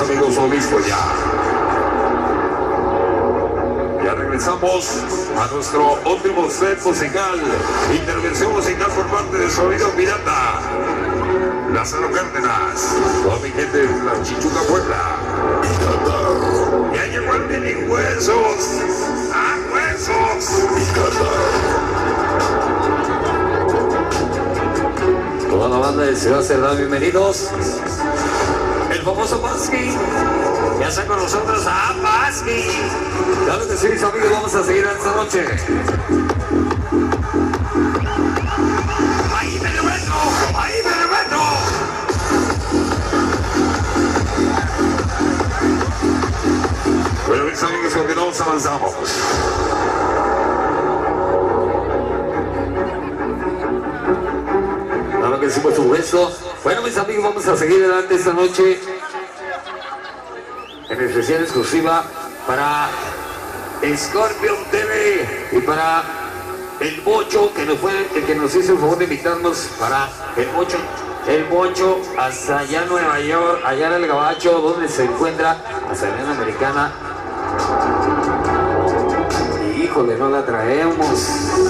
amigos, o listo ya. Ya regresamos a nuestro último set musical. Intervención musical por parte de Sonido Pirata. Lázaro Cárdenas. Toda mi gente de la Chichuca Puebla. Ya llegó el mini huesos. ¡Ah, huesos! Toda la banda de Ciudad Cerdán, bienvenidos. El famoso Pasqui. Ya está con nosotros a Pasqui. Claro que sí, mis amigos, vamos a seguir esta noche. ¡Ahí me lo meto! ¡Ahí me lo meto! Bueno, mis amigos, continuamos, avanzamos. Claro que sí, por supuesto. Bueno, mis amigos, vamos a seguir adelante esta noche en especial exclusiva para Scorpion TV y para el Bocho, que nos fue el que nos hizo el favor de invitarnos para el Bocho hasta allá Nueva York, allá en el Gabacho, donde se encuentra hasta la Unión Americana. Y híjole, no la traemos.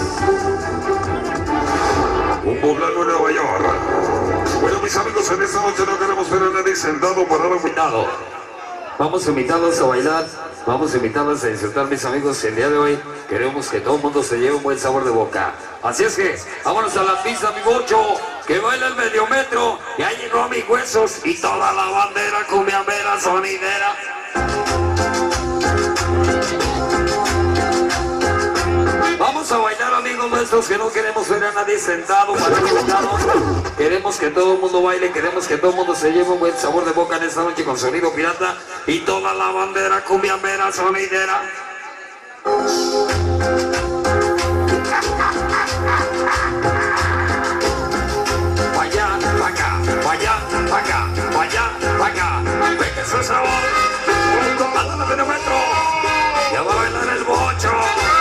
Un poblano en Nueva York. Bueno, mis amigos, en esta noche no queremos ver a nadie sentado para dar cuidado. Vamos a invitarlos a bailar, vamos a invitarlos a disfrutar, mis amigos. El día de hoy queremos que todo el mundo se lleve un buen sabor de boca. Así es que vámonos a la pista, mi Bocho, que baila el medio metro. Ya llegó mis huesos y toda la bandera cumbiambera sonidera. Vamos a bailar, amigos nuestros, que no queremos ver a nadie sentado para sentados. Queremos que todo el mundo baile, queremos que todo el mundo se lleve un buen sabor de boca en esta noche con Sonido Pirata y toda la bandera cumbiambera sonidera. Vaya, vaca, vaya, vaca, vaya, vaca. Venga ese sabor. Ándale, fenómetro. Ya va a bailar el Bocho.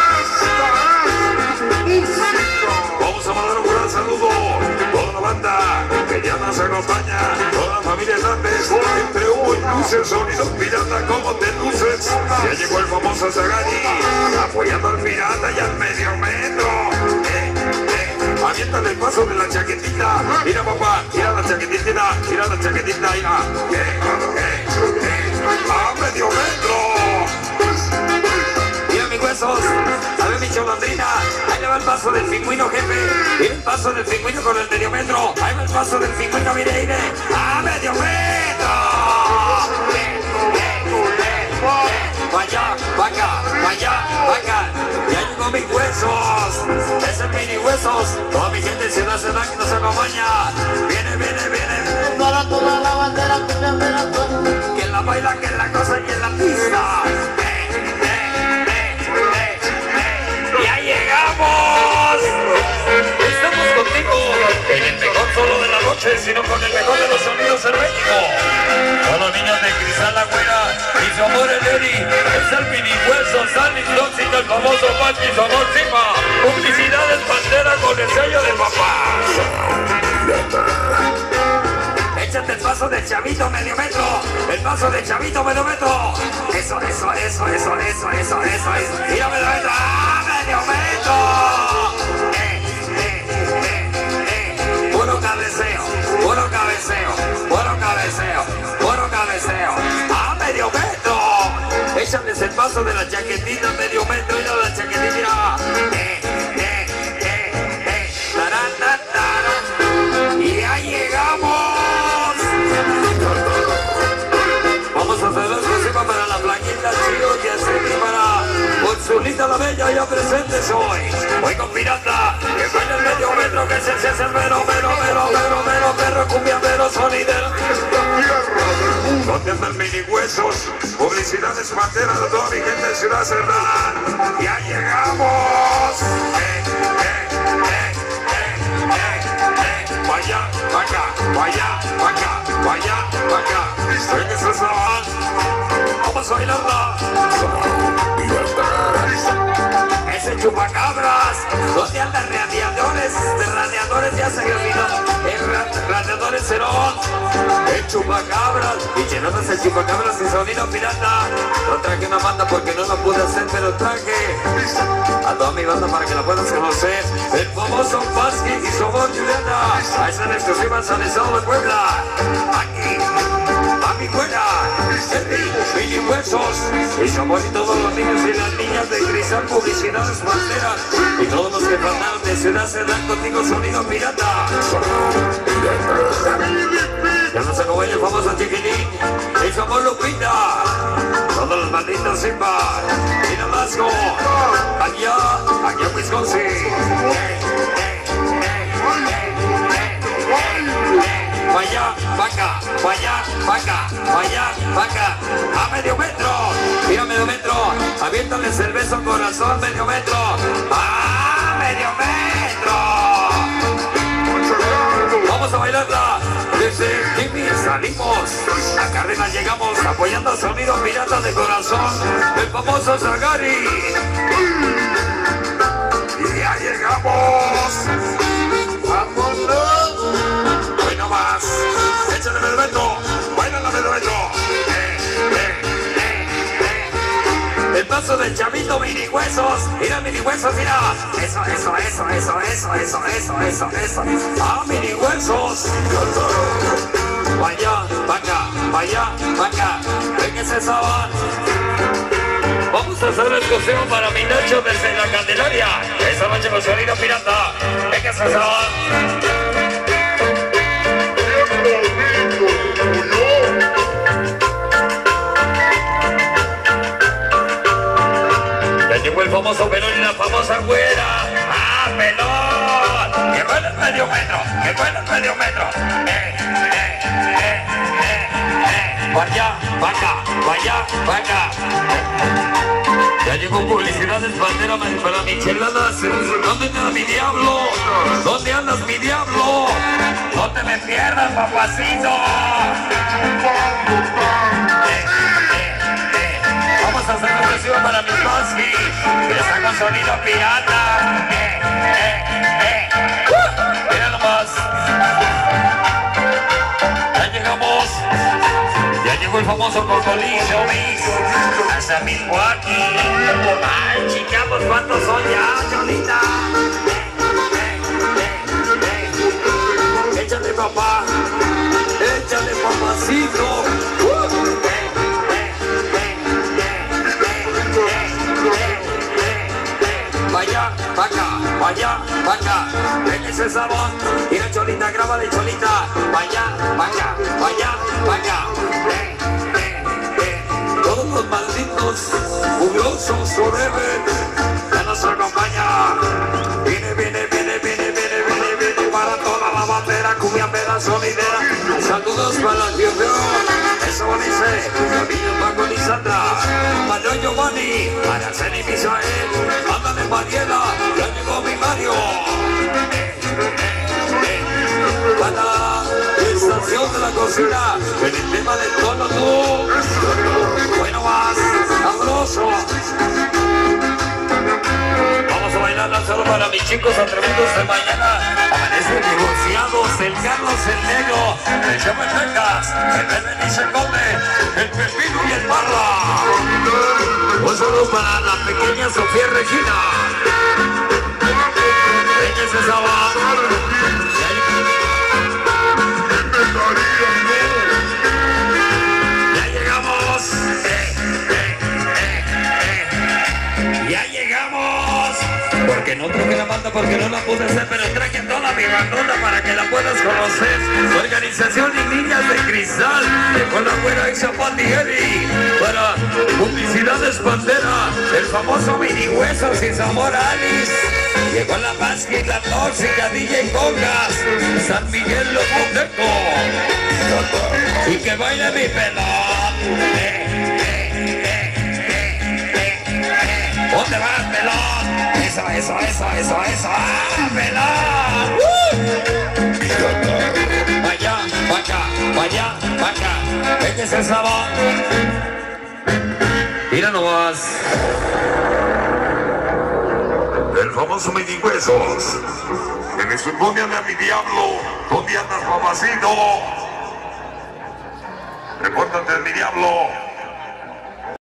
Vamos a mandar un gran saludo a toda la banda que ya nos acompaña, toda la familia Hernández, entre humo y luces, Sonido Pirata, ¿cómo te luces? Ya llegó el famoso Zagari, apoyando al pirata y al medio metro. Aviéntale el paso de la chaquetita. Mira, papá, mira la chaquetita, mira la chaquetita, mira. A medio metro. Mira mis huesos, a ver mi cholandrina. Ahí le va el paso del pingüino, jefe. Mira el paso del pingüino con el medio metro. Ahí va el paso del pingüino, mire, mire. ¡A medio metro! Vaya, vaca, vaya, vaca. Ya llegó mis huesos. Es el mini huesos. Toda mi gente de Ciudad Cerdán que nos acompaña. Viene, viene, viene. Para toda la bandera Que la baila, que la cosa y en la pista. ¡Ya llegamos! Estamos contigo en el mejor solo de la noche, sino con el mejor de los sonidos en México. Todos los niños de Cristal La Güera y su amor el Eri. Es el mini hueso, Sandy Tóxico, el famoso Pachi, su amor Zima. Publicidades Pantera con el sello de papá. Échate el paso del chavito medio metro. El paso del chavito medio metro. Eso. Mira medio metro. ¡Ah, medio metro! Puro cabeceo, puro cabeceo, puro cabeceo, puro cabeceo. ¡Ah, medio metro! Échales el paso de la chaquetita medio metro. Mira la chaquetita. Y ya llegamos. Vamos a hacer la exclusiva para la Blanquita Chido y así para Ursulita la Bella, ya presentes hoy. Hoy con Pirata, que baila el medio metro, que se hace el mero, cumbiambero, sonidero. ¿Dónde andan mini huesos? Publicidades Pantera de toda mi gente de Ciudad Cerdán. ¡Ya llegamos! Vaya, vaca, vaya, vaca, vaya, vaca. Venga, ese sabor. Vamos a bailarla. Ese chupacabras. ¿Dónde andan radiadores? De radiadores ya se olvidó. El radiador Dólares Cerón, el chupacabras, y llenadas el chupacabras y sonido pirata. No traje una banda porque no lo pude hacer, pero traje a toda mi banda para que la puedas conocer. El famoso Pasqui y su voz Juliana. A esa exclusivas al estado de Puebla. Aquí, a mi buena, Henry, Mini Huesos. Y su amor y todos los niños y las niñas de Cristal, publicidades banderas. Y todos los que faltaron de Ciudad Cerdán contigo, sonido pirata. Ya nos acabó el famoso Chiquilín. Y su amor Lupita. Todos los malditos Simba. Y Navasco. Allá en Wisconsin. Vaya, vaca, vaya, vaca, vaya, vaca, a medio metro, mira medio metro, aviéntales el beso corazón, medio metro, a medio metro. Vamos a bailarla, desde Jimmy salimos, a Cárdenas llegamos, apoyando sonido pirata de corazón, el famoso Zagari. Y ya llegamos, vámonos. Más. Échale Medometro, baila la Medometro. El paso del chavito Mini Huesos, mira Mini Huesos, mira. Eso. Ah, Mini Huesos. Vaya, vaca, ven que se saban. Vamos a hacer el coseo para mi Nacho desde la Candelaria. Esa noche con sonido pirata, ven que se saban. Llegó el famoso pelón y la famosa güera. ¡Ah, pelón! ¡Que bueno el medio metro! ¡Que bueno el medio metro! Vaya, vaca. Ya llegó publicidades, bandera para micheladas. ¿Dónde anda mi diablo? ¿Dónde andas, mi diablo? No te me pierdas, papacito. Vamos a hacer un recibo para mi Pasqui, que está con sonido pirata. Mira nomás. Ya llegamos. Ya llegó el famoso Cocolillo Mix. Hasta Milwaukee. Ay, chicamos, ¿cuántos son ya, Cholita? Échale, papá. Échale, papacito. Vaya, vaca, ven ese sabor. Mira, Cholita, grábale, Cholita. Vaya, vaca. Todos los malditos jugosos forever ya nos acompaña. Viene para toda la bandera, cumbia pera sonidera. Saludos para la Giovanni. Eso dice, Camilo Paco Lisandra, Mario Giovanni, Araceli Misael, ándale Mariela, ya llegó mi Mario. Para la estación de la cocina, en el tema del tono tú. Bueno más, sabroso. Vamos a bailar solo para mis chicos atrevidos de mañana. Amanecen divorciados, el Carlos, el Negro, el Chapel Becas, el Beben y se come, el Pepino y el Barra. Un saludo para la pequeña Sofía Regina. Ella se estaba. Ya llegamos. Ya llegamos. Porque no traje la banda, porque no la pude hacer, pero traje toda mi bandota para que la puedas conocer. Organización y niñas de Cristal, con la buena ex Zapatieri, para publicidades bandera, el famoso Mini Huesos y Zamora Alice. Llegó la Pasqui, la tóxica, DJ Congas, San Miguel Locoteco, y que baile mi pelón. ¿Dónde vas, pelón? Eso, ¡ah, pelón! Vaya, vaca, ven que se sabor. Mira nomás. El famoso Mini Huesos. Póngale a mi diablo. ¿Dónde andas, papacito? Repórtate, mi diablo.